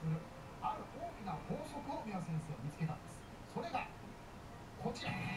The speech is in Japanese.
するある大きな法則を三輪先生は見つけたんです。それがこちら。